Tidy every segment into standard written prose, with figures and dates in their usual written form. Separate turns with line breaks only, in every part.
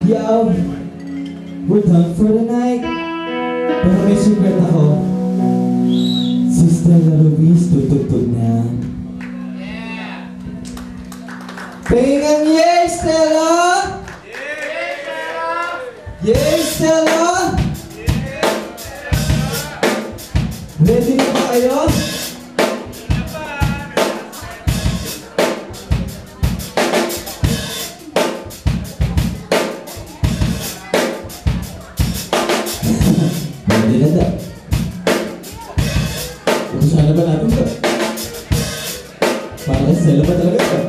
Yo, we're done for the night. Pero may secret ako. Si Stella Ruiz tutugtog na. Pahingan, yay, Stella! Yay, Stella! Ready na ba kayo? Ready na daw. Ubusan na ba natin ito? Para kay Stella ba talaga ito?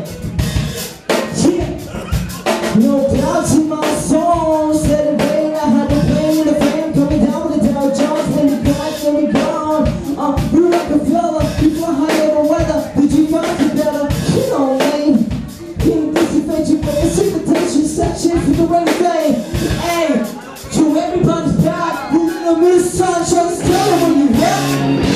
No clouds in my soul, said it rain, I had the plane in the flame, coming down with the Dow Jones, when the guys when we gone. You're like a fella, before high over weather, did you find it better? You know me, can't dissipate your face, invitation, section for the rain thing. Hey, to everybody's back, who's in the miss sunshine, tell them when you rap.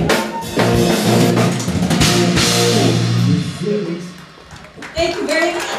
Thank you very much.